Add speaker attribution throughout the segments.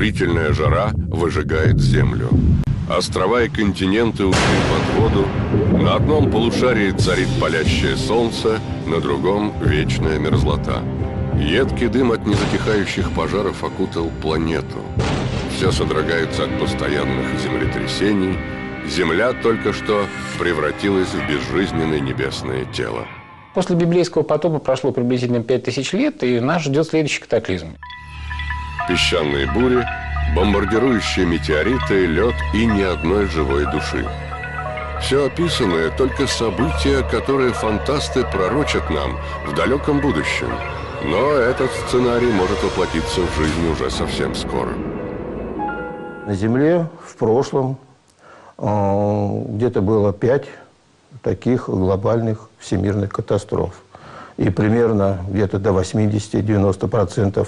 Speaker 1: Изнурительная жара выжигает землю. Острова и континенты ушли под воду. На одном полушарии царит палящее солнце, на другом – вечная мерзлота. Едкий дым от незатихающих пожаров окутал планету. Все содрогается от постоянных землетрясений. Земля только что превратилась в безжизненное небесное тело.
Speaker 2: После библейского потопа прошло приблизительно 5000 лет, и нас ждет следующий катаклизм.
Speaker 1: Песчаные бури, бомбардирующие метеориты, лед и ни одной живой души. Все описанное – только события, которые фантасты пророчат нам в далеком будущем. Но этот сценарий может воплотиться в жизнь уже совсем скоро.
Speaker 3: На Земле в прошлом где-то было 5 таких глобальных всемирных катастроф. И примерно где-то до 80-90%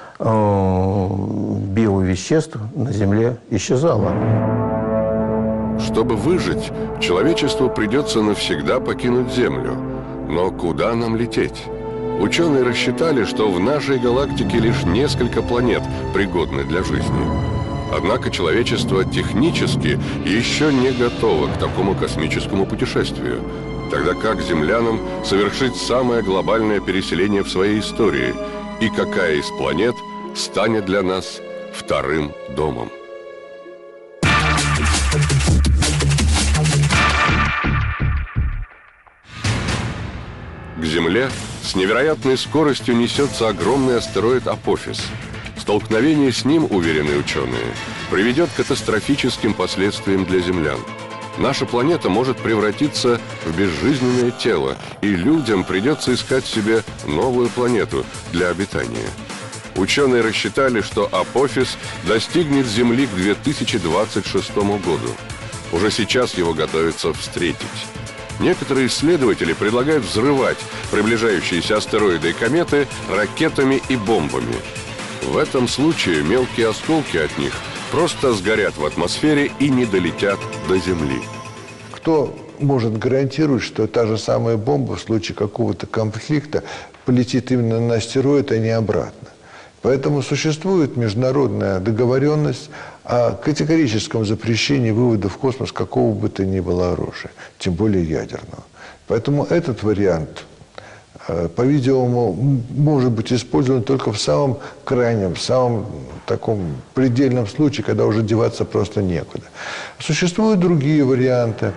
Speaker 3: биовеществ на Земле исчезало.
Speaker 1: Чтобы выжить, человечеству придется навсегда покинуть Землю. Но куда нам лететь? Ученые рассчитали, что в нашей галактике лишь несколько планет пригодны для жизни. Однако человечество технически еще не готово к такому космическому путешествию. Тогда как землянам совершить самое глобальное переселение в своей истории? И какая из планет станет для нас вторым домом? К Земле с невероятной скоростью несется огромный астероид Апофис. Столкновение с ним, уверены ученые, приведет к катастрофическим последствиям для землян. Наша планета может превратиться в безжизненное тело, и людям придется искать себе новую планету для обитания. Ученые рассчитали, что Апофис достигнет Земли к 2026 году. Уже сейчас его готовятся встретить. Некоторые исследователи предлагают взрывать приближающиеся астероиды и кометы ракетами и бомбами. В этом случае мелкие осколки от них просто сгорят в атмосфере и не долетят до Земли.
Speaker 4: Кто может гарантировать, что та же самая бомба в случае какого-то конфликта полетит именно на астероид, а не обратно? Поэтому существует международная договоренность о категорическом запрещении вывода в космос какого бы то ни было оружия, тем более ядерного. Поэтому этот вариант, по-видимому, может быть использован только в самом крайнем, в самом таком предельном случае, когда уже деваться просто некуда. Существуют другие варианты.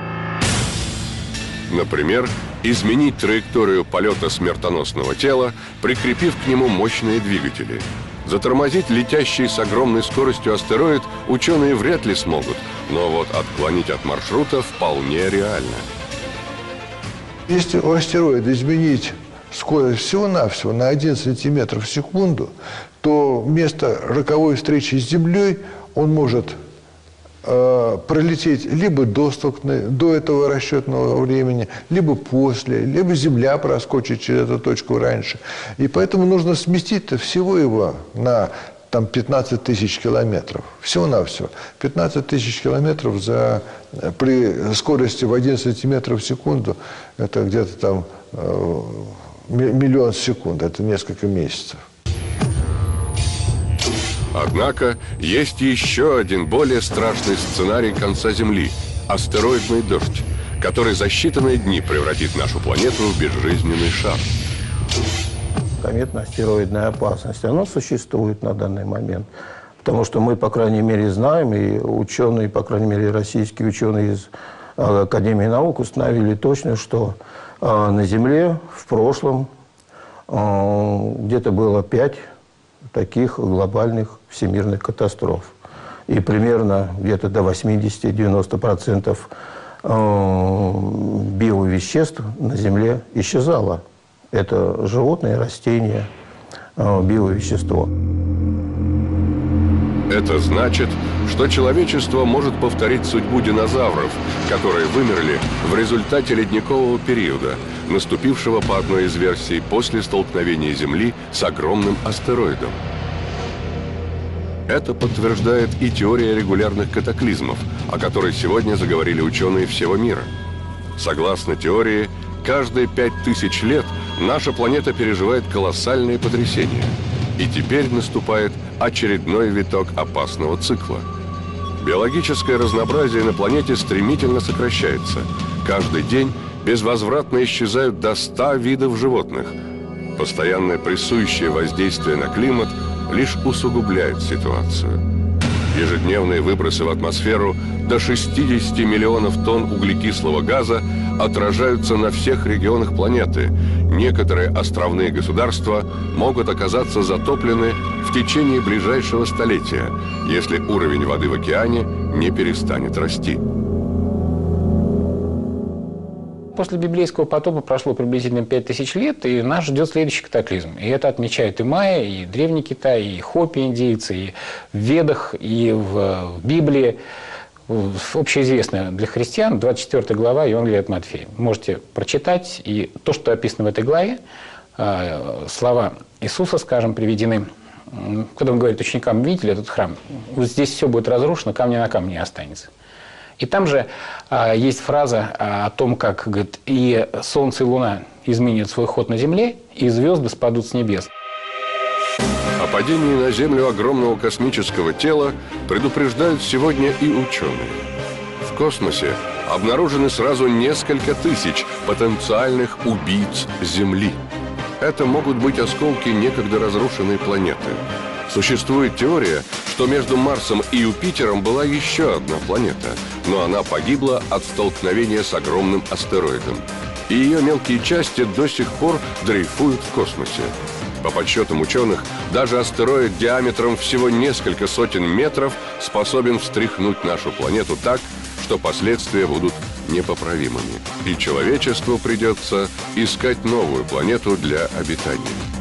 Speaker 1: Например, изменить траекторию полета смертоносного тела, прикрепив к нему мощные двигатели. Затормозить летящий с огромной скоростью астероид ученые вряд ли смогут, но вот отклонить от маршрута вполне реально.
Speaker 4: Если у астероида изменить скорость всего-навсего на 1 сантиметр в секунду, то вместо роковой встречи с Землей он может пролететь либо до этого расчетного времени, либо после, либо Земля проскочит через эту точку раньше. И поэтому нужно сместить-то всего его на 15 тысяч километров. Всего-навсего. 15 тысяч километров при скорости в 1 сантиметр в секунду, это где-то там миллион секунд, это несколько месяцев.
Speaker 1: Однако есть еще один более страшный сценарий конца Земли – астероидный дождь, который за считанные дни превратит нашу планету в безжизненный шар.
Speaker 3: Кометно-астероидная опасность, она существует на данный момент. Потому что мы, по крайней мере, знаем, и ученые, по крайней мере, российские ученые из Академии наук установили точно, что на Земле в прошлом где-то было 5 таких глобальных всемирных катастроф. И примерно где-то до 80-90% биовеществ на Земле исчезало. Это животные, растения, биовещество.
Speaker 1: Это значит, что человечество может повторить судьбу динозавров, которые вымерли в результате ледникового периода, наступившего по одной из версий после столкновения Земли с огромным астероидом. Это подтверждает и теория регулярных катаклизмов, о которой сегодня заговорили ученые всего мира. Согласно теории, каждые 5000 лет наша планета переживает колоссальные потрясения. И теперь наступает очередной виток опасного цикла. Биологическое разнообразие на планете стремительно сокращается. Каждый день безвозвратно исчезают до 100 видов животных. Постоянное прессующее воздействие на климат лишь усугубляет ситуацию. Ежедневные выбросы в атмосферу до 60 миллионов тонн углекислого газа отражаются на всех регионах планеты. Некоторые островные государства могут оказаться затоплены в течение ближайшего столетия, если уровень воды в океане не перестанет расти.
Speaker 2: После библейского потопа прошло приблизительно 5000 лет, и нас ждет следующий катаклизм. И это отмечают и майя, и Древний Китай, и хопи-индейцы, и в Ведах, и в Библии. Общеизвестно для христиан 24 глава Евангелия от Матфея. Можете прочитать, и то, что описано в этой главе, слова Иисуса, скажем, приведены. Когда он говорит ученикам: видите ли этот храм? Вот здесь все будет разрушено, камня на камне не останется. И там же есть фраза о том, как, говорит, и солнце и луна изменят свой ход на земле, и звезды спадут с небес.
Speaker 1: О падении на Землю огромного космического тела предупреждают сегодня и ученые. В космосе обнаружены сразу несколько тысяч потенциальных убийц Земли. Это могут быть осколки некогда разрушенной планеты. Существует теория, что между Марсом и Юпитером была еще одна планета, но она погибла от столкновения с огромным астероидом. И ее мелкие части до сих пор дрейфуют в космосе. По подсчетам ученых, даже астероид диаметром всего несколько сотен метров способен встряхнуть нашу планету так, что последствия будут непоправимыми. И человечеству придется искать новую планету для обитания.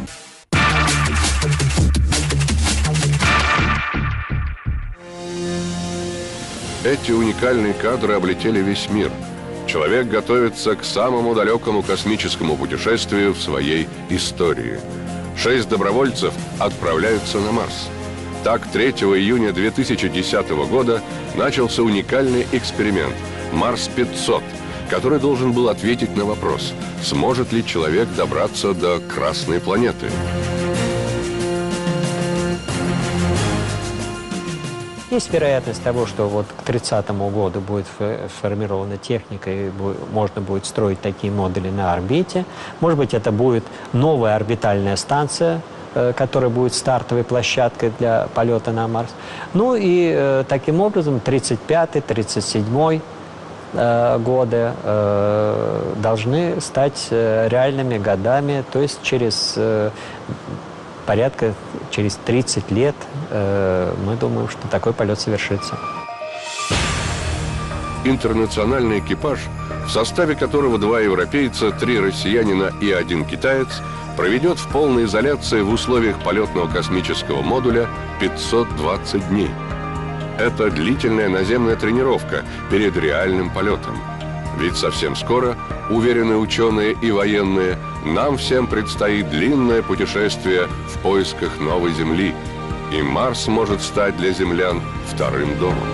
Speaker 1: Эти уникальные кадры облетели весь мир. Человек готовится к самому далекому космическому путешествию в своей истории. 6 добровольцев отправляются на Марс. Так, 3 июня 2010 года начался уникальный эксперимент «Марс-500», который должен был ответить на вопрос, сможет ли человек добраться до Красной планеты.
Speaker 5: Есть вероятность того, что вот к 30 году будет сформирована техника, и можно будет строить такие модули на орбите. Может быть, это будет новая орбитальная станция, которая будет стартовой площадкой для полета на Марс. Ну и таким образом 35-37 годы должны стать реальными годами, то есть через через 30 лет мы думаем, что такой полет совершится.
Speaker 1: Интернациональный экипаж, в составе которого 2 европейца, 3 россиянина и 1 китаец, проведет в полной изоляции в условиях полетного космического модуля 520 дней. Это длительная наземная тренировка перед реальным полетом. Ведь совсем скоро, уверены ученые и военные, нам всем предстоит длинное путешествие в поисках новой Земли. И Марс может стать для землян вторым домом.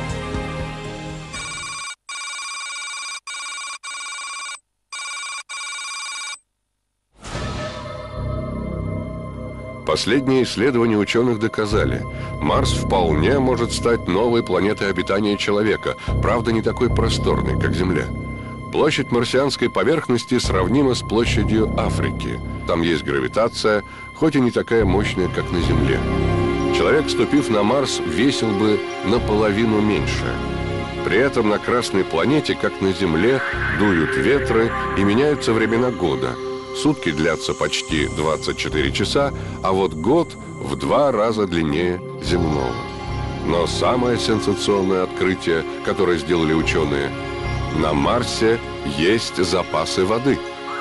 Speaker 1: Последние исследования ученых доказали, Марс вполне может стать новой планетой обитания человека, правда, не такой просторной, как Земля. Площадь марсианской поверхности сравнима с площадью Африки. Там есть гравитация, хоть и не такая мощная, как на Земле. Человек, вступив на Марс, весил бы наполовину меньше. При этом на Красной планете, как на Земле, дуют ветры и меняются времена года. Сутки длятся почти 24 часа, а вот год в 2 раза длиннее земного. Но самое сенсационное открытие, которое сделали ученые, на Марсе есть запасы воды.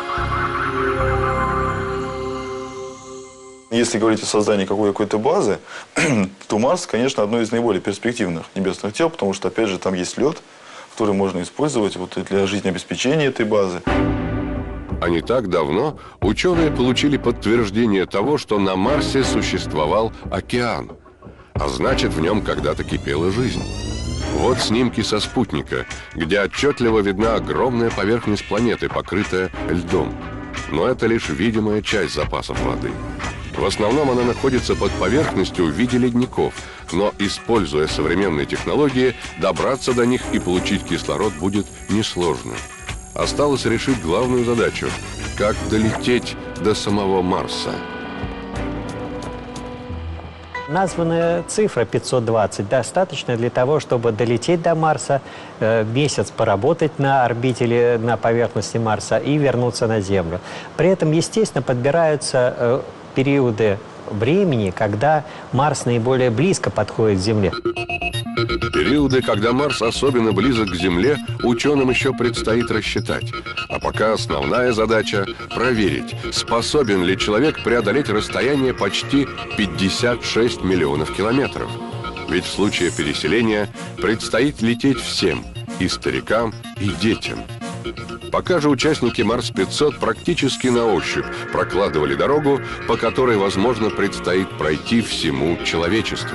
Speaker 6: Если говорить о создании какой-то базы, то Марс, конечно, одно из наиболее перспективных небесных тел, потому что, опять же, там есть лед, который можно использовать вот для жизнеобеспечения этой базы.
Speaker 1: А не так давно ученые получили подтверждение того, что на Марсе существовал океан, а значит, в нем когда-то кипела жизнь. Вот снимки со спутника, где отчетливо видна огромная поверхность планеты, покрытая льдом. Но это лишь видимая часть запасов воды. В основном она находится под поверхностью в виде ледников, но, используя современные технологии, добраться до них и получить кислород будет несложно. Осталось решить главную задачу – как долететь до самого Марса.
Speaker 5: Названная цифра 520 достаточно для того, чтобы долететь до Марса, месяц поработать на орбите или на поверхности Марса и вернуться на Землю. При этом, естественно, подбираются периоды времени, когда Марс наиболее близко подходит к Земле.
Speaker 1: Периоды, когда Марс особенно близок к Земле, ученым еще предстоит рассчитать. А пока основная задача – проверить, способен ли человек преодолеть расстояние почти 56 миллионов километров. Ведь в случае переселения предстоит лететь всем – и старикам, и детям. Пока же участники Марс-500 практически на ощупь прокладывали дорогу, по которой, возможно, предстоит пройти всему человечеству.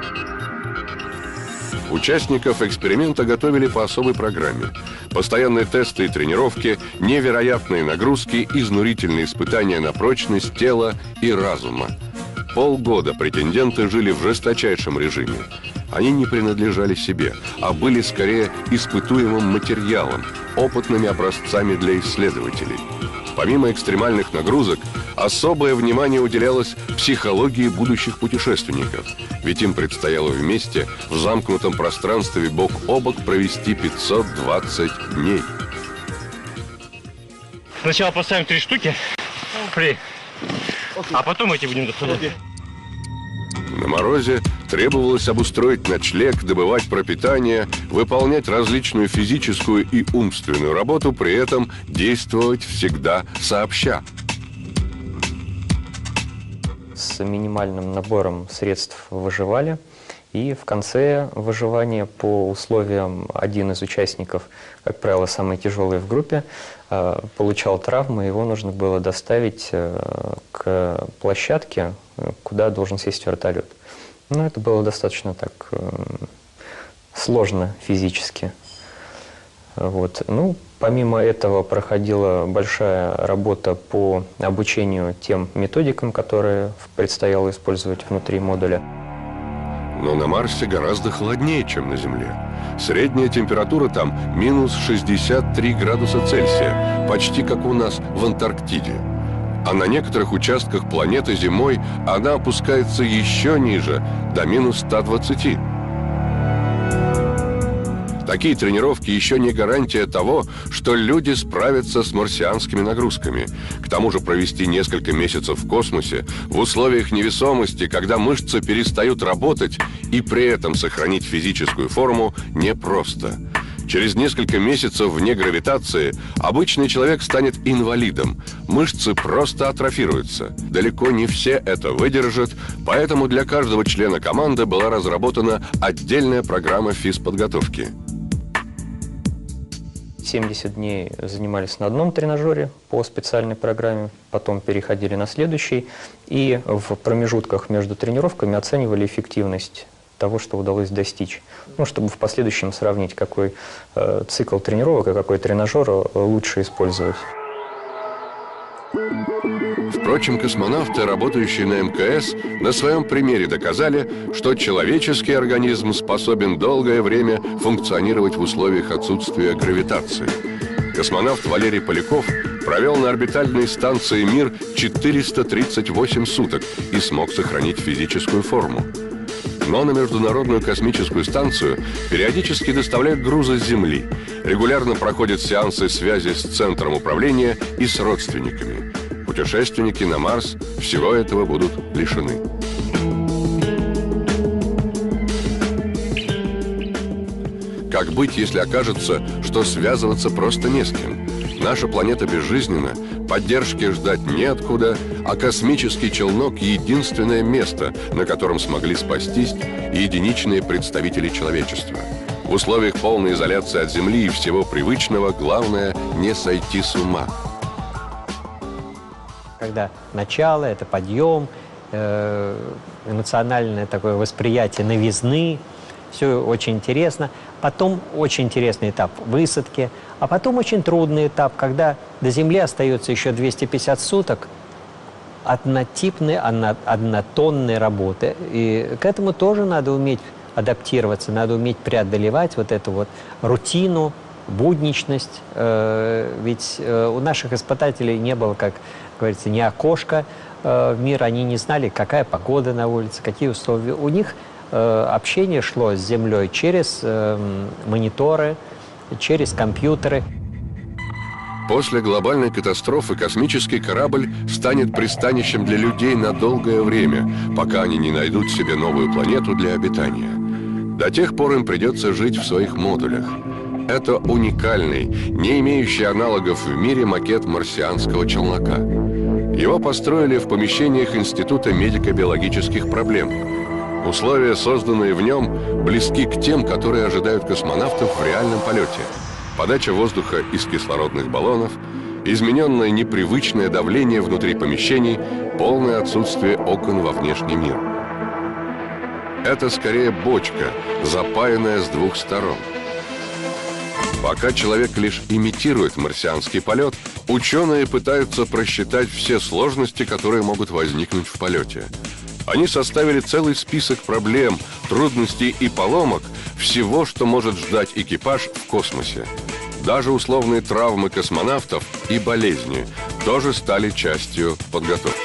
Speaker 1: Участников эксперимента готовили по особой программе. Постоянные тесты и тренировки, невероятные нагрузки, изнурительные испытания на прочность тела и разума. Полгода претенденты жили в жесточайшем режиме. Они не принадлежали себе, а были скорее испытуемым материалом, опытными образцами для исследователей. Помимо экстремальных нагрузок, особое внимание уделялось психологии будущих путешественников, ведь им предстояло вместе в замкнутом пространстве бок о бок провести 520 дней.
Speaker 7: Сначала поставим 3 штуки, а потом эти будем доставать.
Speaker 1: На морозе требовалось обустроить ночлег, добывать пропитание, выполнять различную физическую и умственную работу, при этом действовать всегда сообща.
Speaker 8: С минимальным набором средств выживали. И в конце выживания по условиям один из участников, как правило, самый тяжелый в группе, получал травмы, его нужно было доставить к площадке, куда должен сесть вертолет. Но это было достаточно так сложно физически. Вот. Ну, помимо этого проходила большая работа по обучению тем методикам, которые предстояло использовать внутри модуля.
Speaker 1: Но на Марсе гораздо холоднее, чем на Земле. Средняя температура там минус 63 градуса Цельсия, почти как у нас в Антарктиде. А на некоторых участках планеты зимой она опускается еще ниже, до минус 120. Такие тренировки еще не гарантия того, что люди справятся с марсианскими нагрузками. К тому же провести несколько месяцев в космосе в условиях невесомости, когда мышцы перестают работать, и при этом сохранить физическую форму непросто. Через несколько месяцев вне гравитации обычный человек станет инвалидом. Мышцы просто атрофируются. Далеко не все это выдержат, поэтому для каждого члена команды была разработана отдельная программа физподготовки.
Speaker 8: 70 дней занимались на одном тренажере по специальной программе, потом переходили на следующий, и в промежутках между тренировками оценивали эффективность того, что удалось достичь, ну, чтобы в последующем сравнить, какой цикл тренировок и какой тренажер лучше использовать.
Speaker 1: Впрочем, космонавты, работающие на МКС, на своем примере доказали, что человеческий организм способен долгое время функционировать в условиях отсутствия гравитации. Космонавт Валерий Поляков провел на орбитальной станции «Мир» 438 суток и смог сохранить физическую форму. Но на Международную космическую станцию периодически доставляют грузы с Земли. Регулярно проходят сеансы связи с центром управления и с родственниками. Путешественники на Марс всего этого будут лишены. Как быть, если окажется, что связываться просто не с кем? Наша планета безжизненна, поддержки ждать неоткуда, а космический челнок – единственное место, на котором смогли спастись единичные представители человечества. В условиях полной изоляции от Земли и всего привычного главное – не сойти с ума.
Speaker 5: Когда начало, это подъем, эмоциональное такое восприятие новизны, все очень интересно. Потом очень интересный этап высадки, а потом очень трудный этап, когда до Земли остается еще 250 суток, однотипной, однотонной работы. И к этому тоже надо уметь адаптироваться, надо уметь преодолевать вот эту вот рутину, будничность. Ведь у наших испытателей не было, как говорится, ни окошка в мир, они не знали, какая погода на улице, какие условия. У них общение шло с Землей через мониторы, через компьютеры.
Speaker 1: После глобальной катастрофы космический корабль станет пристанищем для людей на долгое время, пока они не найдут себе новую планету для обитания. До тех пор им придется жить в своих модулях. Это уникальный, не имеющий аналогов в мире макет марсианского челнока. Его построили в помещениях Института медико-биологических проблем. Условия, созданные в нем, близки к тем, которые ожидают космонавтов в реальном полете. Подача воздуха из кислородных баллонов, измененное непривычное давление внутри помещений, полное отсутствие окон во внешний мир. Это скорее бочка, запаянная с двух сторон. Пока человек лишь имитирует марсианский полет, ученые пытаются просчитать все сложности, которые могут возникнуть в полете. Они составили целый список проблем, трудностей и поломок, всего, что может ждать экипаж в космосе. Даже условные травмы космонавтов и болезни тоже стали частью подготовки.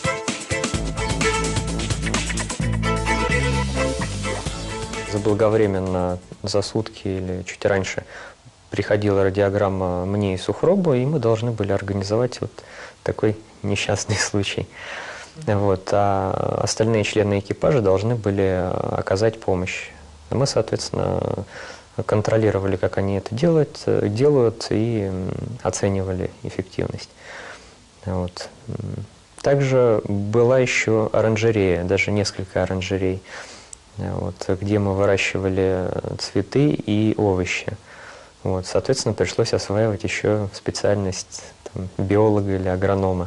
Speaker 8: Заблаговременно за сутки или чуть раньше приходила радиограмма мне и Сухробу, и мы должны были организовать вот такой несчастный случай. Вот. А остальные члены экипажа должны были оказать помощь. Мы, соответственно, контролировали, как они это делают и оценивали эффективность. Вот. Также была еще оранжерея, даже несколько оранжерей, вот, где мы выращивали цветы и овощи. Вот, соответственно, пришлось осваивать еще специальность биолога или агронома.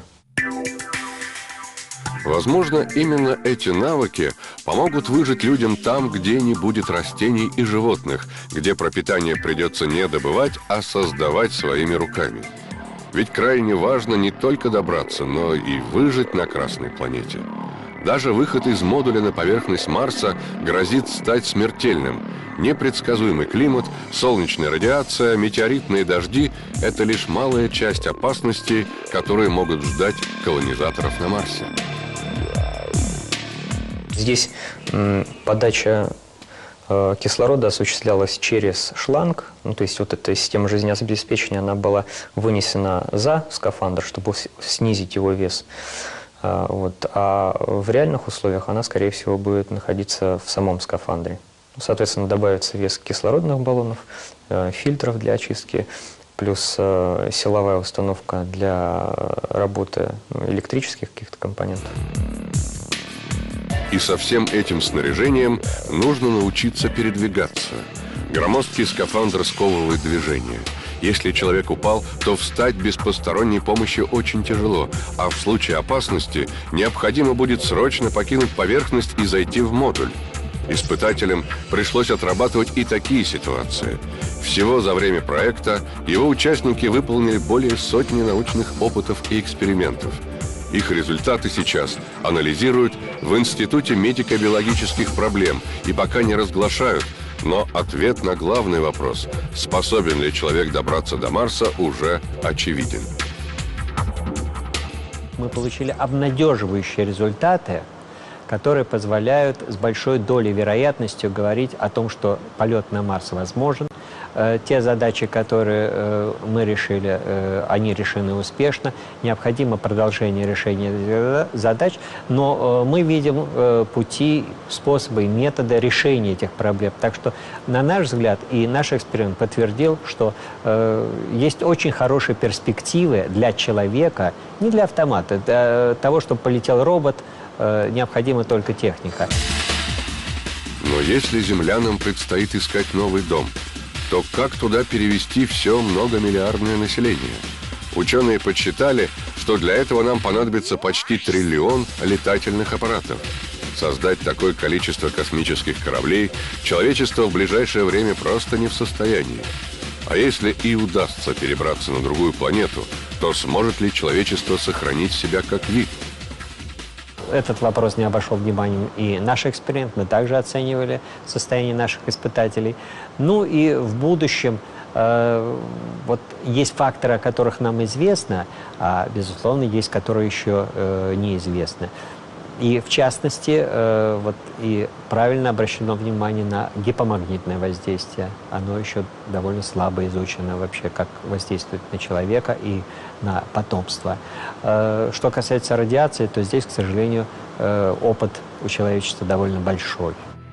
Speaker 1: Возможно, именно эти навыки помогут выжить людям там, где не будет растений и животных, где пропитание придется не добывать, а создавать своими руками. Ведь крайне важно не только добраться, но и выжить на Красной планете. Даже выход из модуля на поверхность Марса грозит стать смертельным. Непредсказуемый климат, солнечная радиация, метеоритные дожди – это лишь малая часть опасностей, которые могут ждать колонизаторов на Марсе.
Speaker 8: Здесь подача кислорода осуществлялась через шланг, ну, то есть вот эта система жизнеобеспечения, она была вынесена за скафандр, чтобы снизить его вес. Вот. А в реальных условиях она, скорее всего, будет находиться в самом скафандре. Соответственно, добавится вес кислородных баллонов, фильтров для очистки, плюс силовая установка для работы электрических каких-то компонентов.
Speaker 1: И со всем этим снаряжением нужно научиться передвигаться. Громоздкий скафандр сковывает движение. Если человек упал, то встать без посторонней помощи очень тяжело, а в случае опасности необходимо будет срочно покинуть поверхность и зайти в модуль. Испытателям пришлось отрабатывать и такие ситуации. Всего за время проекта его участники выполнили более сотни научных опытов и экспериментов. Их результаты сейчас анализируют в Институте медико-биологических проблем и пока не разглашают, но ответ на главный вопрос, способен ли человек добраться до Марса, уже очевиден.
Speaker 5: Мы получили обнадеживающие результаты, которые позволяют с большой долей вероятностью говорить о том, что полет на Марс возможен. Те задачи, которые мы решили, они решены успешно. Необходимо продолжение решения задач, но мы видим пути, способы и методы решения этих проблем. Так что, на наш взгляд, и наш эксперимент подтвердил, что есть очень хорошие перспективы для человека, не для автомата, для того, чтобы полетел робот, необходима только техника.
Speaker 1: Но если землянам предстоит искать новый дом, то как туда перевести все многомиллиардное население? Ученые подсчитали, что для этого нам понадобится почти 1 триллион летательных аппаратов. Создать такое количество космических кораблей человечество в ближайшее время просто не в состоянии. А если и удастся перебраться на другую планету, то сможет ли человечество сохранить себя как вид?
Speaker 5: этот вопрос не обошел вниманием и наш эксперимент. Мы также оценивали состояние наших испытателей. Ну и в будущем вот есть факторы, о которых нам известно, а, безусловно, есть, которые еще неизвестны. И, в частности, вот и правильно обращено внимание на гипомагнитное воздействие. Оно еще довольно слабо изучено вообще, как воздействует на человека и на потомство. Что касается радиации, то здесь, к сожалению, опыт у человечества довольно большой.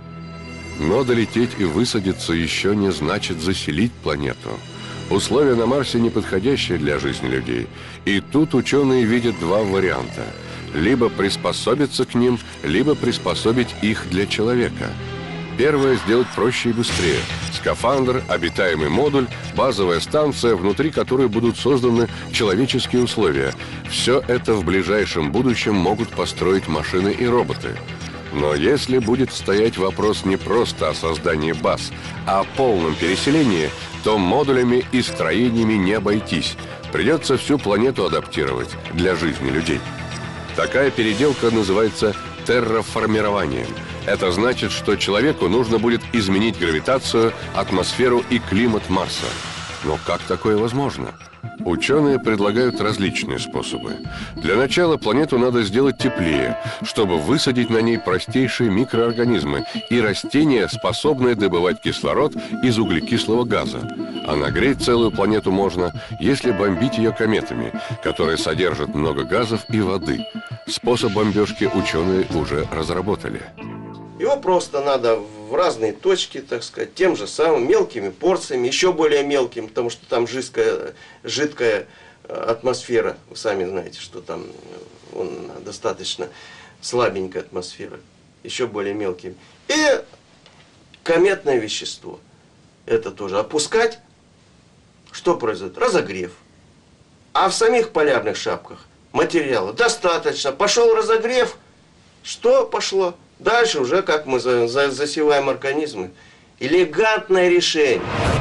Speaker 1: Но долететь и высадиться еще не значит заселить планету. Условия на Марсе неподходящие для жизни людей. И тут ученые видят два варианта. Либо приспособиться к ним, либо приспособить их для человека. Первое сделать проще и быстрее. Скафандр, обитаемый модуль, базовая станция, внутри которой будут созданы человеческие условия. Все это в ближайшем будущем могут построить машины и роботы. Но если будет стоять вопрос не просто о создании баз, а о полном переселении, то модулями и строениями не обойтись. Придется всю планету адаптировать для жизни людей. Такая переделка называется терраформированием. Это значит, что человеку нужно будет изменить гравитацию, атмосферу и климат Марса. Но как такое возможно? Ученые предлагают различные способы. Для начала планету надо сделать теплее, чтобы высадить на ней простейшие микроорганизмы и растения, способные добывать кислород из углекислого газа. А нагреть целую планету можно, если бомбить ее кометами, которые содержат много газов и воды. Способ бомбежки ученые уже разработали.
Speaker 9: Его просто надо в разные точки, так сказать, тем же самым мелкими порциями, еще более мелким, потому что там жидкая атмосфера. Вы сами знаете, что там достаточно слабенькая атмосфера, еще более мелким. И кометное вещество. Это тоже опускать. Что произойдет? Разогрев. А в самих полярных шапках материала достаточно. Пошел разогрев. Что пошло? Дальше уже как мы засеваем организмы. Элегантное решение.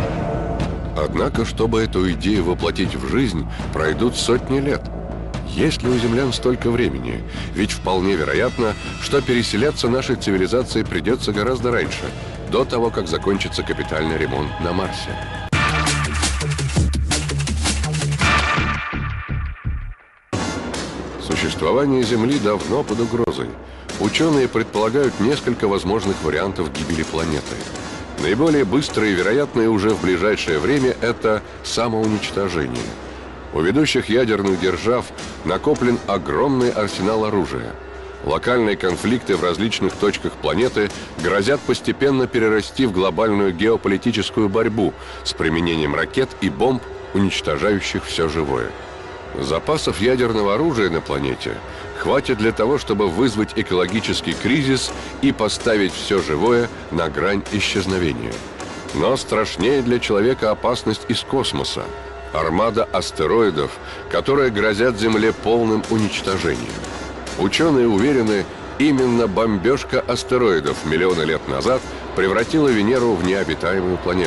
Speaker 1: Однако, чтобы эту идею воплотить в жизнь, пройдут сотни лет. Есть ли у землян столько времени? Ведь вполне вероятно, что переселяться нашей цивилизации придется гораздо раньше, до того, как закончится капитальный ремонт на Марсе. Существование Земли давно под угрозой. Ученые предполагают несколько возможных вариантов гибели планеты. Наиболее быстрые и вероятные уже в ближайшее время – это самоуничтожение. У ведущих ядерных держав накоплен огромный арсенал оружия. Локальные конфликты в различных точках планеты грозят постепенно перерасти в глобальную геополитическую борьбу с применением ракет и бомб, уничтожающих все живое. Запасов ядерного оружия на планете хватит для того, чтобы вызвать экологический кризис и поставить все живое на грань исчезновения. Но страшнее для человека опасность из космоса. Армада астероидов, которые грозят Земле полным уничтожением. Ученые уверены, именно бомбежка астероидов миллионы лет назад превратила Венеру в необитаемую планету.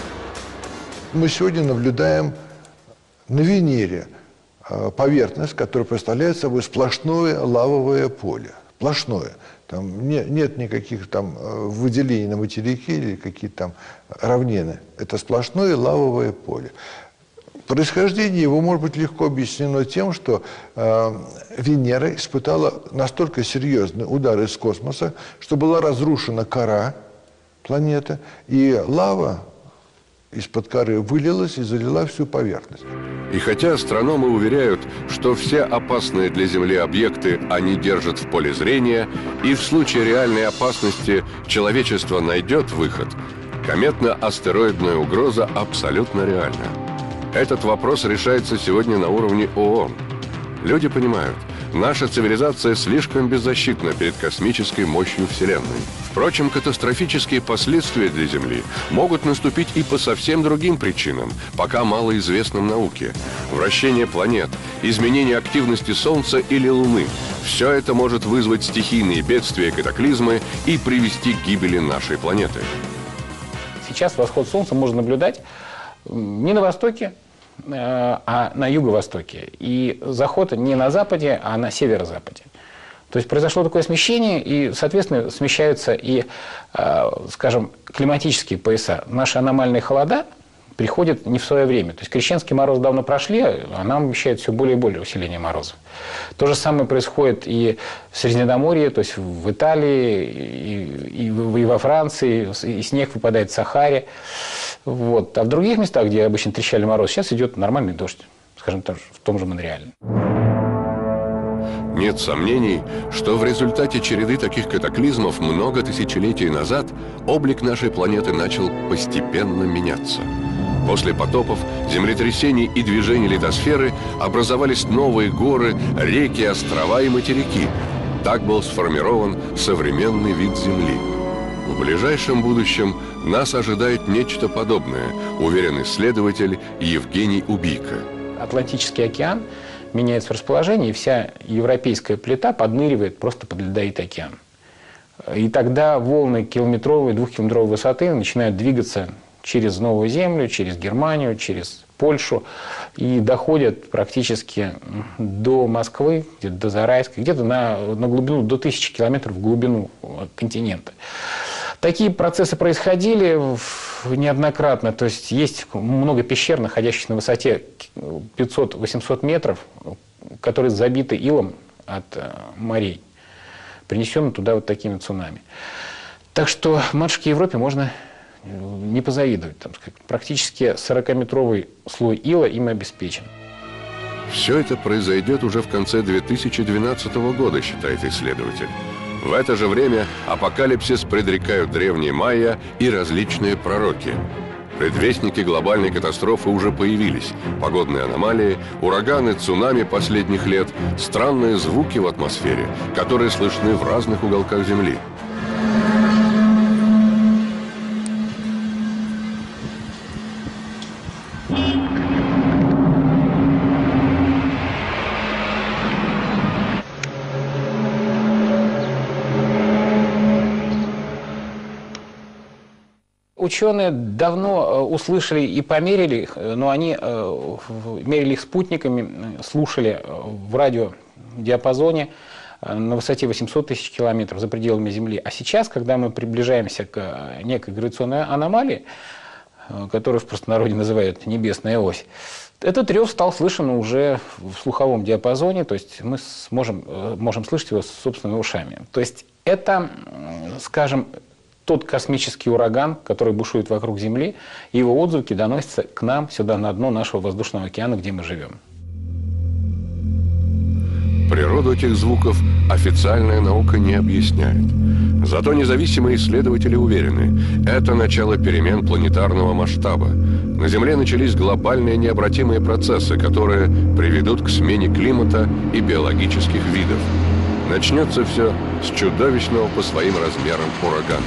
Speaker 4: Мы сегодня наблюдаем на Венере поверхность, которая представляет собой сплошное лавовое поле. Сплошное. Там нет никаких там выделений на материке или какие-то там равнины. Это сплошное лавовое поле. Происхождение его может быть легко объяснено тем, что Венера испытала настолько серьезный удар из космоса, что была разрушена кора планеты, и лава из-под коры вылилась и залила всю поверхность.
Speaker 1: И хотя астрономы уверяют, что все опасные для Земли объекты они держат в поле зрения, и в случае реальной опасности человечество найдет выход, кометно-астероидная угроза абсолютно реальна. Этот вопрос решается сегодня на уровне ООН. Люди понимают, наша цивилизация слишком беззащитна перед космической мощью Вселенной. Впрочем, катастрофические последствия для Земли могут наступить и по совсем другим причинам, пока малоизвестным науке. Вращение планет, изменение активности Солнца или Луны – все это может вызвать стихийные бедствия, катаклизмы и привести к гибели нашей планеты.
Speaker 2: Сейчас восход Солнца можно наблюдать не на востоке, а на юго-востоке. И заход не на западе, а на северо-западе. То есть произошло такое смещение, и, соответственно, смещаются и, скажем, климатические пояса. Наши аномальные холода приходят не в свое время. То есть крещенские морозы давно прошли, а нам обещают все более и более усиление морозов. То же самое происходит и в Средиземноморье, то есть в Италии, и во Франции, и снег выпадает в Сахаре. Вот. А в других местах, где обычно трещали морозы, сейчас идет нормальный дождь, скажем так, в том же Монреале.
Speaker 1: Нет сомнений, что в результате череды таких катаклизмов много тысячелетий назад облик нашей планеты начал постепенно меняться. После потопов, землетрясений и движений литосферы образовались новые горы, реки, острова и материки. Так был сформирован современный вид Земли. В ближайшем будущем нас ожидает нечто подобное, уверен исследователь Евгений Убийко.
Speaker 2: Атлантический океан меняется в расположении, и вся европейская плита подныривает просто под ледовитый океан. И тогда волны километровой, двухкилометровой высоты начинают двигаться через Новую Землю, через Германию, через Польшу и доходят практически до Москвы, где-то до Зарайска, где-то на глубину до 1000 километров в глубину континента. Такие процессы происходили неоднократно, то есть есть много пещер, находящихся на высоте 500-800 метров, которые забиты илом от морей, принесенным туда вот такими цунами. Так что матушке Европе можно не позавидовать. Там, практически 40-метровый слой ила им обеспечен.
Speaker 1: Все это произойдет уже в конце 2012 года, считает исследователь. В это же время апокалипсис предрекают древние майя и различные пророки. Предвестники глобальной катастрофы уже появились. Погодные аномалии, ураганы, цунами последних лет, странные звуки в атмосфере, которые слышны в разных уголках Земли.
Speaker 2: Ученые давно услышали и померили их, но они мерили их спутниками, слушали в радиодиапазоне на высоте 800 тысяч километров за пределами Земли. А сейчас, когда мы приближаемся к некой гравитационной аномалии, которую в простонародье называют «небесная ось», этот рев стал слышен уже в слуховом диапазоне, то есть мы можем слышать его собственными ушами. То есть это, скажем, тот космический ураган, который бушует вокруг Земли, и его отзвуки доносятся к нам сюда, на дно нашего воздушного океана, где мы живем.
Speaker 1: Природу этих звуков официальная наука не объясняет. Зато независимые исследователи уверены, это начало перемен планетарного масштаба. На Земле начались глобальные необратимые процессы, которые приведут к смене климата и биологических видов. Начнется все с чудовищного по своим размерам урагана.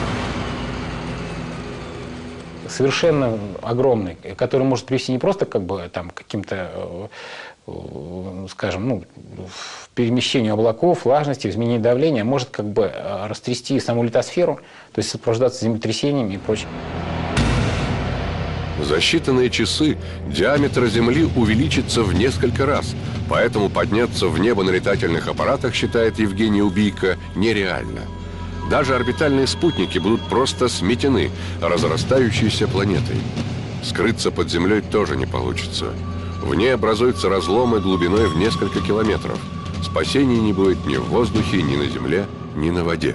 Speaker 2: Совершенно огромный, который может привести не просто там, к каким-то, скажем, перемещению облаков, влажности, изменению давления, может растрясти саму литосферу, то есть сопровождаться землетрясениями и прочим.
Speaker 1: За считанные часы диаметр Земли увеличится в несколько раз, поэтому подняться в небо на летательных аппаратах, считает Евгений Убийко, нереально. Даже орбитальные спутники будут просто сметены разрастающейся планетой. Скрыться под землей тоже не получится. В ней образуются разломы глубиной в несколько километров. Спасения не будет ни в воздухе, ни на земле, ни на воде.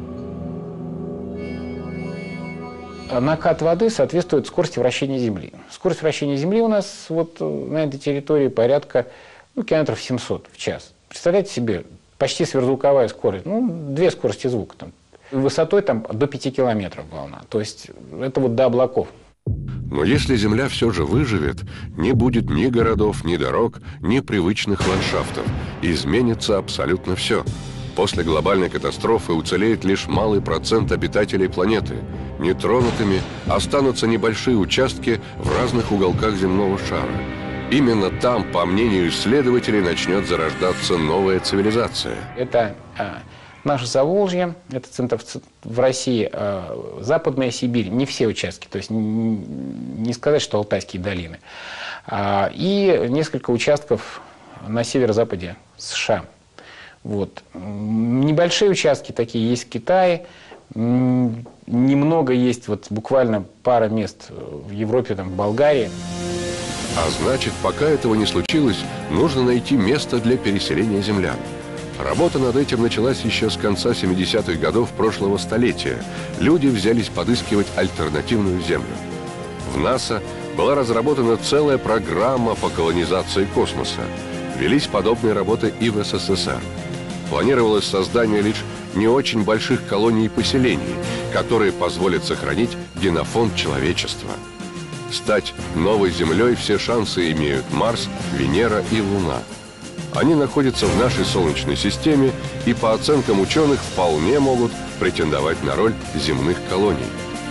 Speaker 2: Накат воды соответствует скорости вращения Земли. Скорость вращения Земли у нас на этой территории порядка километров 700 в час. Представляете себе, почти сверхзвуковая скорость, две скорости звука. Высотой до 5 километров волна. То есть это до облаков.
Speaker 1: Но если Земля все же выживет, не будет ни городов, ни дорог, ни привычных ландшафтов. Изменится абсолютно все. После глобальной катастрофы уцелеет лишь малый процент обитателей планеты. Нетронутыми останутся небольшие участки в разных уголках земного шара. Именно там, по мнению исследователей, начнет зарождаться новая цивилизация.
Speaker 2: Это наше Заволжье, это центр в России, Западная Сибирь, не все участки, то есть не сказать, что Алтайские долины, и несколько участков на северо-западе США. Вот. Небольшие участки такие есть в Китае. Немного есть, вот буквально пара мест в Европе, там, в Болгарии.
Speaker 1: А значит, пока этого не случилось, нужно найти место для переселения землян. Работа над этим началась еще с конца 70-х годов прошлого столетия. Люди взялись подыскивать альтернативную землю. В НАСА была разработана целая программа по колонизации космоса. Велись подобные работы и в СССР. Планировалось создание лишь не очень больших колоний и поселений, которые позволят сохранить генофонд человечества. Стать новой Землей все шансы имеют Марс, Венера и Луна. Они находятся в нашей Солнечной системе и, по оценкам ученых, вполне могут претендовать на роль земных колоний.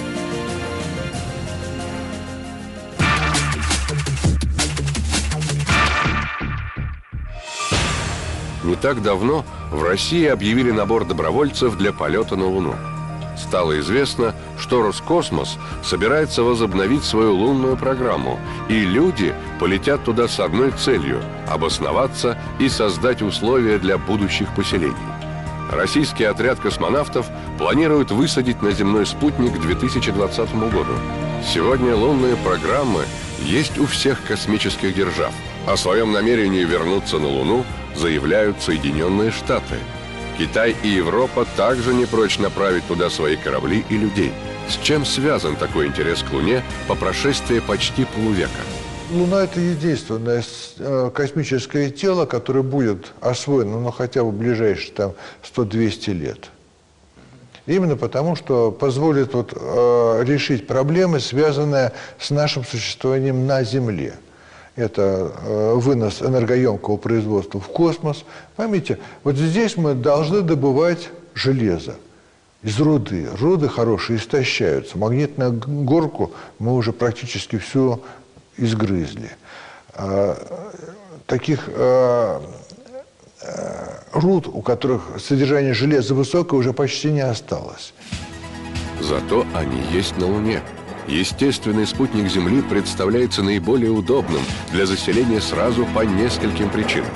Speaker 1: Не так давно в России объявили набор добровольцев для полета на Луну. Стало известно, что Роскосмос собирается возобновить свою лунную программу, и люди полетят туда с одной целью – обосноваться и создать условия для будущих поселений. Российский отряд космонавтов планирует высадить на земной спутник к 2020 году. Сегодня лунные программы есть у всех космических держав. О своем намерении вернуться на Луну заявляют Соединенные Штаты. Китай и Европа также не прочь направить туда свои корабли и людей. С чем связан такой интерес к Луне по прошествии почти полувека?
Speaker 4: Луна – это единственное космическое тело, которое будет освоено, ну, хотя бы в ближайшие там 100-200 лет. Именно потому, что позволит решить проблемы, связанные с нашим существованием на Земле. Это вынос энергоемкого производства в космос. Поймите, вот здесь мы должны добывать железо из руды. Руды хорошие истощаются. Магнитную горку мы уже практически всю изгрызли. Таких руд, у которых содержание железа высокое, уже почти не осталось.
Speaker 1: Зато они есть на Луне. Естественный спутник Земли представляется наиболее удобным для заселения сразу по нескольким причинам.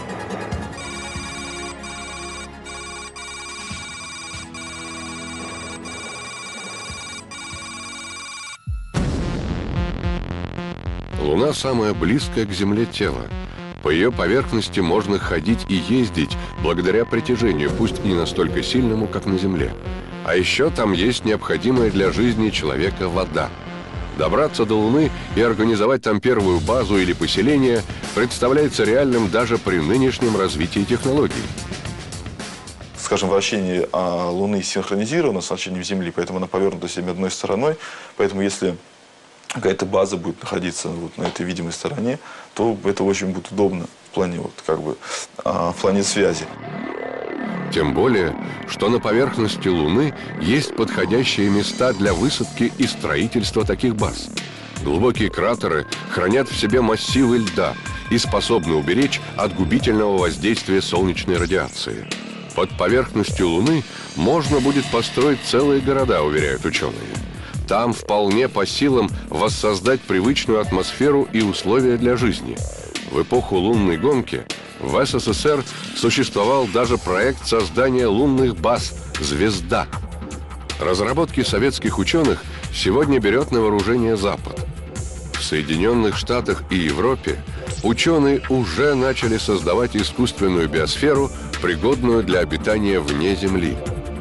Speaker 1: Луна самое близкое к Земле тело. По ее поверхности можно ходить и ездить благодаря притяжению, пусть и не настолько сильному, как на Земле. А еще там есть необходимая для жизни человека вода. Добраться до Луны и организовать там первую базу или поселение представляется реальным даже при нынешнем развитии технологий.
Speaker 6: Скажем, вращение Луны синхронизировано с вращением Земли, поэтому она повернута всеми одной стороной. Поэтому если какая-то база будет находиться вот на этой видимой стороне, то это очень будет удобно в плане, в плане связи.
Speaker 1: Тем более, что на поверхности Луны есть подходящие места для высадки и строительства таких баз. Глубокие кратеры хранят в себе массивы льда и способны уберечь от губительного воздействия солнечной радиации. Под поверхностью Луны можно будет построить целые города, уверяют ученые. Там вполне по силам воссоздать привычную атмосферу и условия для жизни. В эпоху лунной гонки в СССР существовал даже проект создания лунных баз «Звезда». Разработки советских ученых сегодня берет на вооружение Запад. В Соединенных Штатах и Европе ученые уже начали создавать искусственную биосферу, пригодную для обитания вне Земли.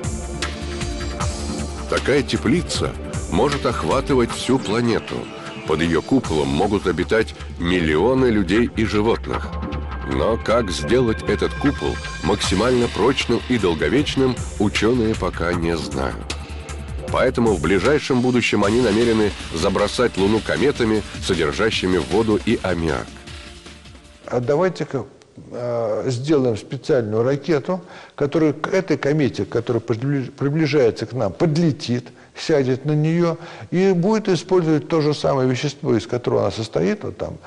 Speaker 1: Такая теплица может охватывать всю планету. Под ее куполом могут обитать миллионы людей и животных. Но как сделать этот купол максимально прочным и долговечным, ученые пока не знают. Поэтому в ближайшем будущем они намерены забросать Луну кометами, содержащими воду и аммиак.
Speaker 4: А давайте-ка сделаем специальную ракету, которая к этой комете, которая приближается к нам, подлетит, сядет на нее и будет использовать то же самое вещество, из которого она состоит, вот там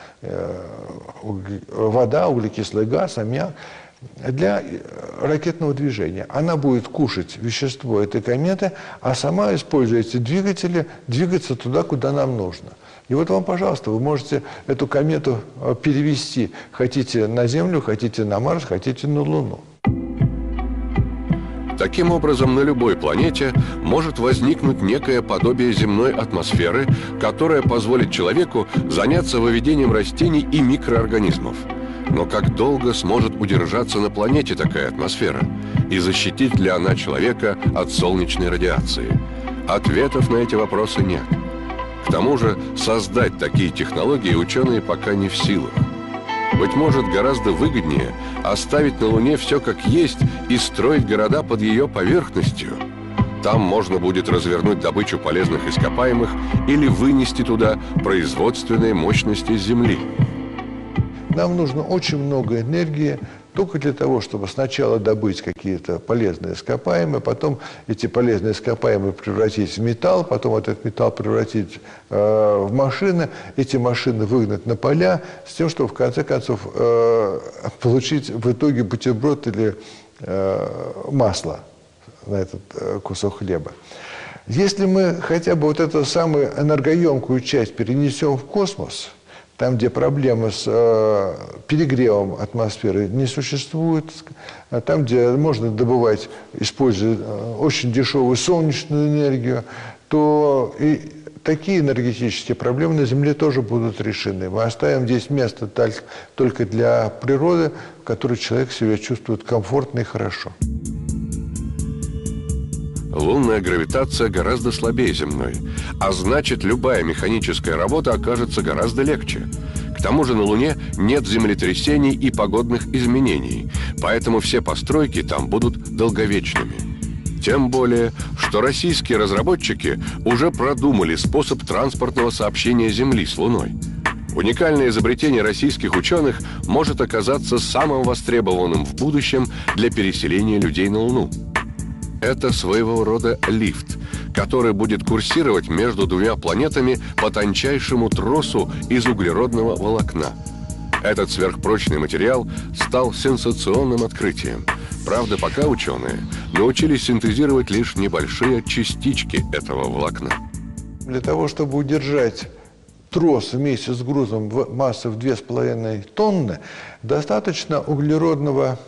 Speaker 4: вода, углекислый газ, аммиак, для ракетного движения. Она будет кушать вещество этой кометы, а сама, используя эти двигатели, двигаться туда, куда нам нужно. И вот вам, пожалуйста, вы можете эту комету перевести. Хотите на Землю, хотите на Марс, хотите на Луну.
Speaker 1: Таким образом, на любой планете может возникнуть некое подобие земной атмосферы, которая позволит человеку заняться выведением растений и микроорганизмов. Но как долго сможет удержаться на планете такая атмосфера? И защитит ли она человека от солнечной радиации? Ответов на эти вопросы нет. К тому же, создать такие технологии ученые пока не в силах. Быть может, гораздо выгоднее оставить на Луне все как есть и строить города под ее поверхностью. Там можно будет развернуть добычу полезных ископаемых или вынести туда производственные мощности Земли.
Speaker 4: Нам нужно очень много энергии только для того, чтобы сначала добыть какие-то полезные ископаемые, потом эти полезные ископаемые превратить в металл, потом этот металл превратить в машины, эти машины выгнать на поля, с тем, чтобы в конце концов получить в итоге бутерброд или масло на этот кусок хлеба. Если мы хотя бы вот эту самую энергоемкую часть перенесем в космос, там, где проблемы с перегревом атмосферы не существует, там, где можно добывать, используя очень дешевую солнечную энергию, то и такие энергетические проблемы на Земле тоже будут решены. Мы оставим здесь место только для природы, в которой человек себя чувствует комфортно и хорошо.
Speaker 1: Лунная гравитация гораздо слабее земной, а значит, любая механическая работа окажется гораздо легче. К тому же на Луне нет землетрясений и погодных изменений, поэтому все постройки там будут долговечными. Тем более, что российские разработчики уже продумали способ транспортного сообщения Земли с Луной. Уникальное изобретение российских ученых может оказаться самым востребованным в будущем для переселения людей на Луну. Это своего рода лифт, который будет курсировать между двумя планетами по тончайшему тросу из углеродного волокна. Этот сверхпрочный материал стал сенсационным открытием. Правда, пока ученые научились синтезировать лишь небольшие частички этого волокна.
Speaker 4: Для того, чтобы удержать трос вместе с грузом массой в 2,5 тонны, достаточно углеродного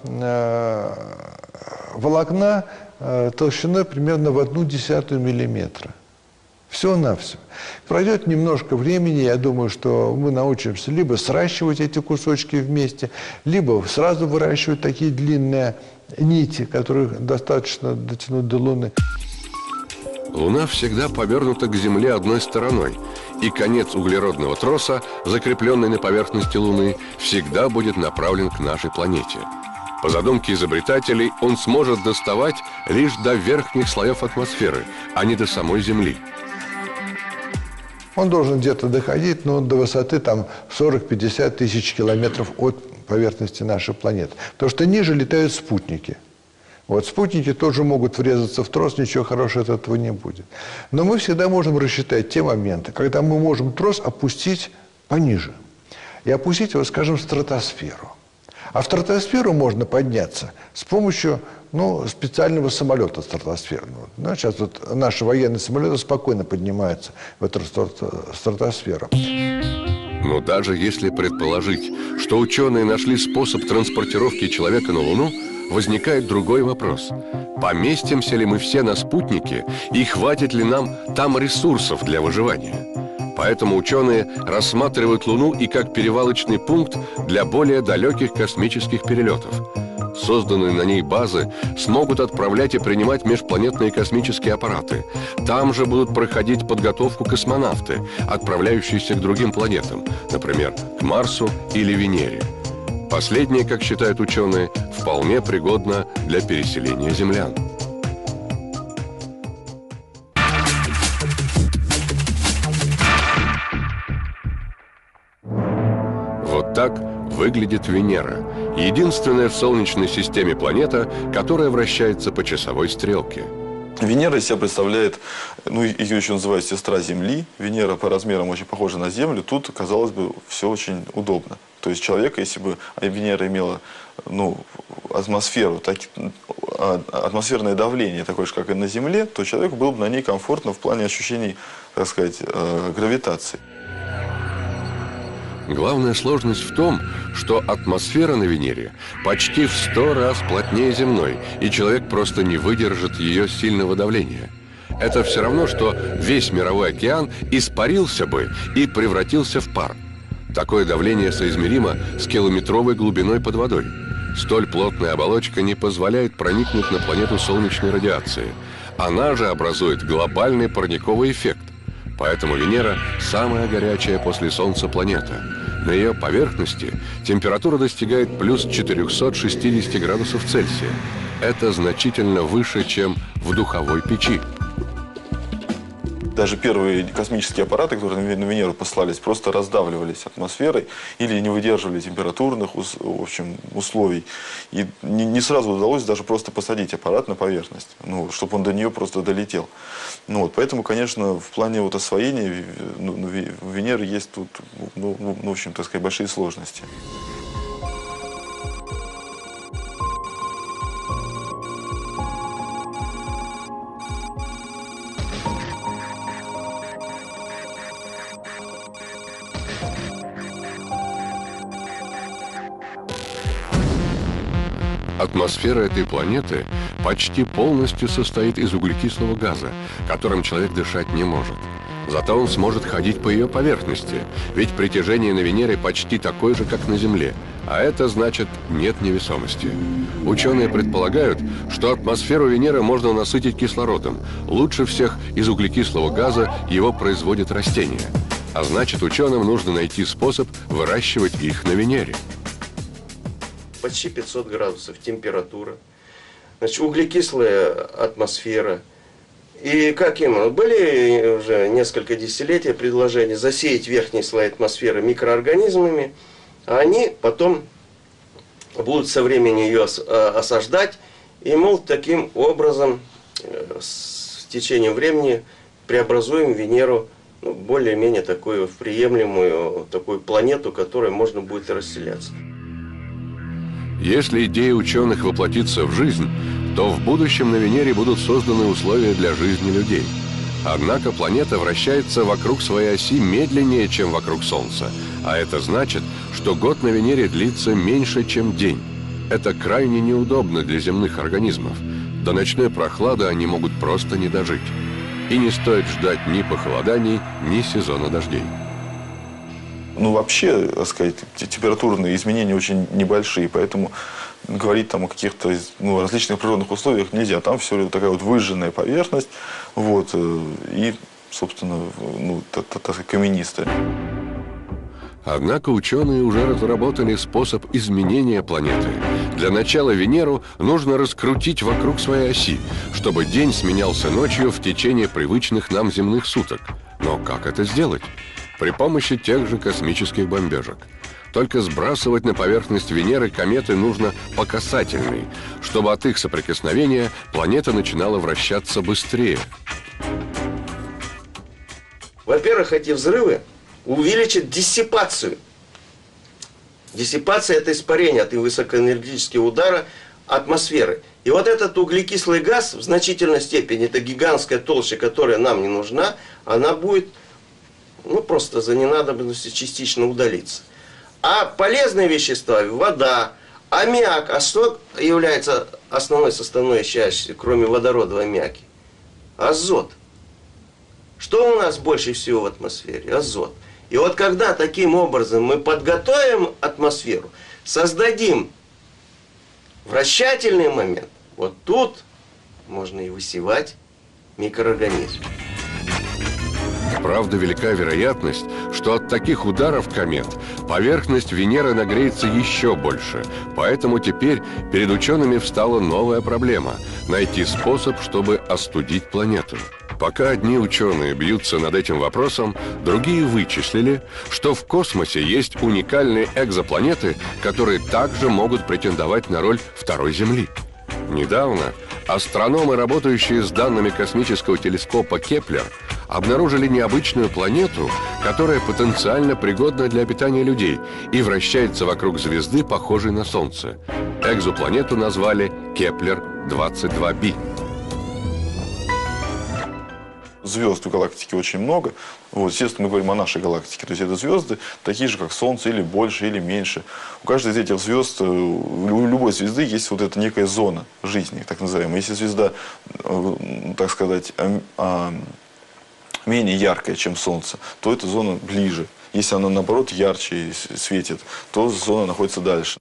Speaker 4: волокна толщиной примерно в 0,1 миллиметра. Всего-навсего. Пройдет немножко времени, я думаю, что мы научимся либо сращивать эти кусочки вместе, либо сразу выращивать такие длинные нити, которых достаточно дотянуть до Луны.
Speaker 1: Луна всегда повернута к Земле одной стороной, и конец углеродного троса, закрепленный на поверхности Луны, всегда будет направлен к нашей планете. По задумке изобретателей, он сможет доставать лишь до верхних слоев атмосферы, а не до самой Земли.
Speaker 4: Он должен где-то доходить, до высоты 40-50 тысяч километров от поверхности нашей планеты. Потому что ниже летают спутники. Вот спутники тоже могут врезаться в трос, ничего хорошего от этого не будет. Но мы всегда можем рассчитать те моменты, когда мы можем трос опустить пониже. И опустить его, скажем, в стратосферу. А в стратосферу можно подняться с помощью специального самолета стратосферного. Сейчас наши военные самолеты спокойно поднимаются в эту стратосферу.
Speaker 1: Но даже если предположить, что ученые нашли способ транспортировки человека на Луну, возникает другой вопрос. Поместимся ли мы все на спутнике и хватит ли нам там ресурсов для выживания? Поэтому ученые рассматривают Луну и как перевалочный пункт для более далеких космических перелетов. Созданные на ней базы смогут отправлять и принимать межпланетные космические аппараты. Там же будут проходить подготовку космонавты, отправляющиеся к другим планетам, например, к Марсу или Венере. Последнее, как считают ученые, вполне пригодно для переселения землян. Вот так выглядит Венера, единственная в Солнечной системе планета, которая вращается по часовой стрелке.
Speaker 6: Венера из себя представляет, ее еще называют сестра Земли. Венера по размерам очень похожа на Землю. Тут, казалось бы, все очень удобно. То есть человек, если бы Венера имела атмосферу, атмосферное давление такое же, как и на Земле, то человеку было бы на ней комфортно в плане ощущений, так сказать, гравитации.
Speaker 1: Главная сложность в том, что атмосфера на Венере почти в 100 раз плотнее земной, и человек просто не выдержит ее сильного давления. Это все равно, что весь мировой океан испарился бы и превратился в пар. Такое давление соизмеримо с километровой глубиной под водой. Столь плотная оболочка не позволяет проникнуть на планету солнечной радиации. Она же образует глобальный парниковый эффект. Поэтому Венера – самая горячая после Солнца планета. На ее поверхности температура достигает плюс 460 градусов Цельсия. Это значительно выше, чем в духовой печи.
Speaker 6: Даже первые космические аппараты, которые на Венеру послались, просто раздавливались атмосферой или не выдерживали температурных условий. И не сразу удалось даже просто посадить аппарат на поверхность, чтобы он до нее просто долетел. Поэтому, конечно, в плане освоения у Венеры есть тут, в общем, так сказать, большие сложности.
Speaker 1: Атмосфера этой планеты почти полностью состоит из углекислого газа, которым человек дышать не может. Зато он сможет ходить по ее поверхности, ведь притяжение на Венере почти такое же, как на Земле, а это значит нет невесомости. Ученые предполагают, что атмосферу Венеры можно насытить кислородом. Лучше всех из углекислого газа его производят растения. А значит, ученым нужно найти способ выращивать их на Венере.
Speaker 9: Почти 500 градусов температура, значит, углекислая атмосфера. И как им? Были уже несколько десятилетий предложения засеять верхние слои атмосферы микроорганизмами, а они потом будут со временем ее осаждать, и, мол, таким образом с течением времени преобразуем Венеру более-менее такую в приемлемую такую планету, которой можно будет расселяться.
Speaker 1: Если идея ученых воплотится в жизнь, то в будущем на Венере будут созданы условия для жизни людей. Однако планета вращается вокруг своей оси медленнее, чем вокруг Солнца. А это значит, что год на Венере длится меньше, чем день. Это крайне неудобно для земных организмов. До ночной прохлады они могут просто не дожить. И не стоит ждать ни похолоданий, ни сезона дождей.
Speaker 6: Вообще, так сказать, температурные изменения очень небольшие, поэтому говорить там о каких-то различных природных условиях нельзя. Там все такая выжженная поверхность, и, собственно, так сказать, каменистая.
Speaker 1: Однако ученые уже разработали способ изменения планеты. Для начала Венеру нужно раскрутить вокруг своей оси, чтобы день сменялся ночью в течение привычных нам земных суток. Но как это сделать? При помощи тех же космических бомбежек. Только сбрасывать на поверхность Венеры кометы нужно по касательной, чтобы от их соприкосновения планета начинала вращаться быстрее.
Speaker 9: Во-первых, эти взрывы увеличат диссипацию. Диссипация – это испарение от высокоэнергетического удара атмосферы. И вот этот углекислый газ в значительной степени, это гигантская толща, которая нам не нужна, она будет просто за ненадобностью частично удалиться. А полезные вещества, вода, аммиак, а что является основной составной частью, кроме водорода в аммиаке? Азот. Что у нас больше всего в атмосфере? Азот. И вот когда таким образом мы подготовим атмосферу, создадим вращательный момент, вот тут можно и высевать микроорганизмы.
Speaker 1: Правда, велика вероятность, что от таких ударов комет поверхность Венеры нагреется еще больше. Поэтому теперь перед учеными встала новая проблема – найти способ, чтобы остудить планету. Пока одни ученые бьются над этим вопросом, другие вычислили, что в космосе есть уникальные экзопланеты, которые также могут претендовать на роль второй Земли. Недавно астрономы, работающие с данными космического телескопа Кеплер, обнаружили необычную планету, которая потенциально пригодна для обитания людей и вращается вокруг звезды, похожей на Солнце. Экзопланету назвали Кеплер-22b.
Speaker 6: звезд в галактике очень много. Вот, естественно, мы говорим о нашей галактике. То есть это звезды такие же, как Солнце, или больше, или меньше. У каждой из этих звезд, у любой звезды есть вот эта некая зона жизни, так называемая. Если звезда, так сказать, менее яркая, чем Солнце, то эта зона ближе. Если она, наоборот, ярче светит, то зона находится дальше.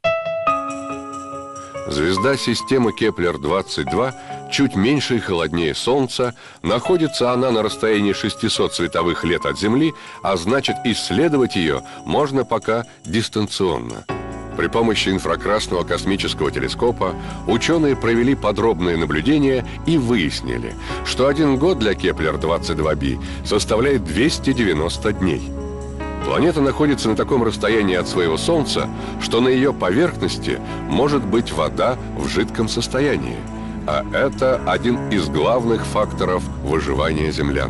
Speaker 1: Звезда системы Кеплер-22 чуть меньше и холоднее Солнца, находится она на расстоянии 600 световых лет от Земли, а значит, исследовать ее можно пока дистанционно. При помощи инфракрасного космического телескопа ученые провели подробные наблюдения и выяснили, что 1 год для Кеплер-22b составляет 290 дней. Планета находится на таком расстоянии от своего Солнца, что на ее поверхности может быть вода в жидком состоянии. А это один из главных факторов выживания землян.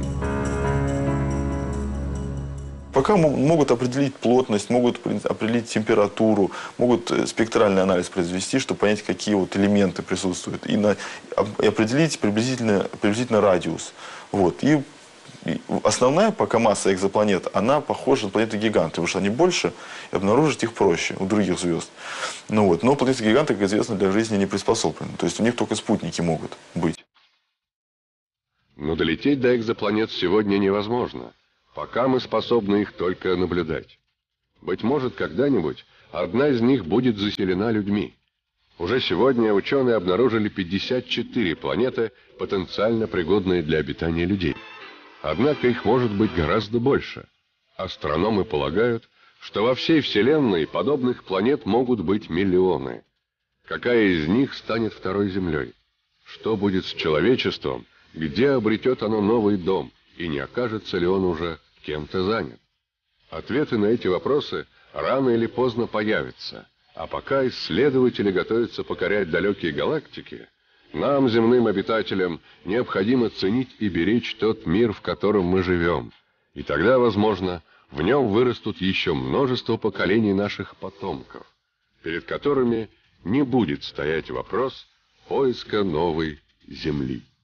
Speaker 6: Пока могут определить плотность, могут определить температуру, могут спектральный анализ произвести, чтобы понять, какие вот элементы присутствуют, и определить приблизительно радиус. Вот. И основная пока масса экзопланет, она похожа на планеты-гиганты, потому что они больше, и обнаружить их проще у других звезд. Но планеты-гиганты, как известно, для жизни не приспособлены. То есть у них только спутники могут быть.
Speaker 1: Но долететь до экзопланет сегодня невозможно. Пока мы способны их только наблюдать. Быть может, когда-нибудь одна из них будет заселена людьми. Уже сегодня ученые обнаружили 54 планеты, потенциально пригодные для обитания людей. Однако их может быть гораздо больше. Астрономы полагают, что во всей Вселенной подобных планет могут быть миллионы. Какая из них станет второй Землей? Что будет с человечеством? Где обретет оно новый дом? И не окажется ли он уже кем-то занят? Ответы на эти вопросы рано или поздно появятся. А пока исследователи готовятся покорять далекие галактики, нам, земным обитателям, необходимо ценить и беречь тот мир, в котором мы живем. И тогда, возможно, в нем вырастут еще множество поколений наших потомков, перед которыми не будет стоять вопрос поиска новой Земли.